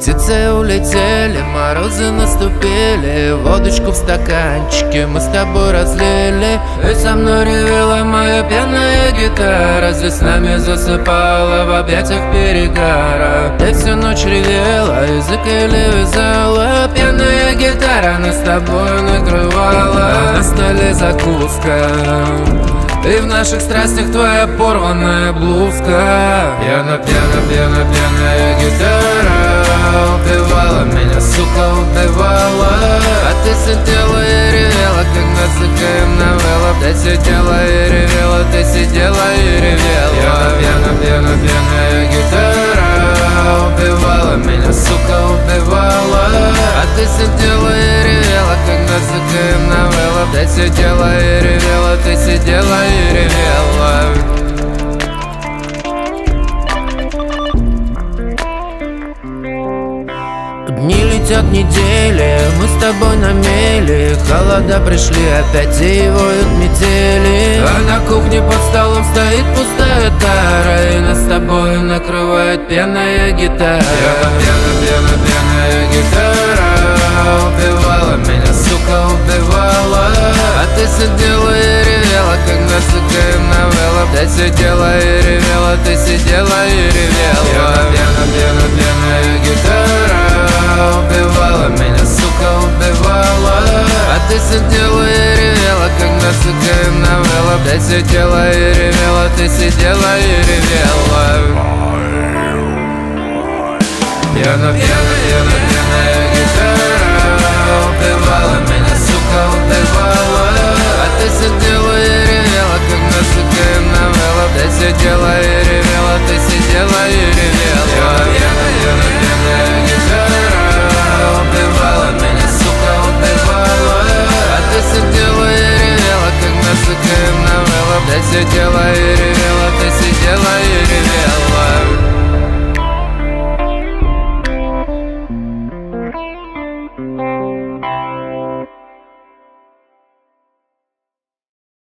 Птицы улетели, морозы наступили, водочку в стаканчике мы с тобой разлили. И со мной ревела моя пьяная гитара, здесь с нами засыпала в объятиях перегара. Ты всю ночь ревела, язык еле вязала, пьяная гитара нас с тобой накрывала. На столе закуска, и в наших страстях твоя порванная блузка. Пьяная гитара убивала меня, сука, убивала. А ты сидела и ревела, как на ЦКМ новелла. Ты сидела и ревела, ты сидела и ревела. Пьяная гитара убивала меня, сука, убивала. А ты сидела и ревела, как на ЦКМ новелла. Ты сидела и ревела, ты сидела и ревела. Дни летят недели, мы с тобой на мели. Холода пришли опять и воют метели. А на кухне под столом стоит пустая тара, и нас с тобой накрывает пьяная гитара. Пьяная гитара убивала меня, сука, убивала. А ты сидела и ревела, как на ЦКМ новелла. Ты сидела и ревела, ты сидела и ревела. Пьяная гитара убивала меня, сука, убивала. А ты сидела и ревела, как на ЦКМ новелла. Ты сидела и ревела, ты сидела и ревела. Пьяная гитара убивала меня, сука, убивала. А ты сидела и ревела, как на ЦКМ новелла. Ты сидела и ревела, ты сидела и ревела. Пьяная гитара убивала меня, сука, убивала. А ты сидела и ревела, как на ЦКМ новелла. Ты сидела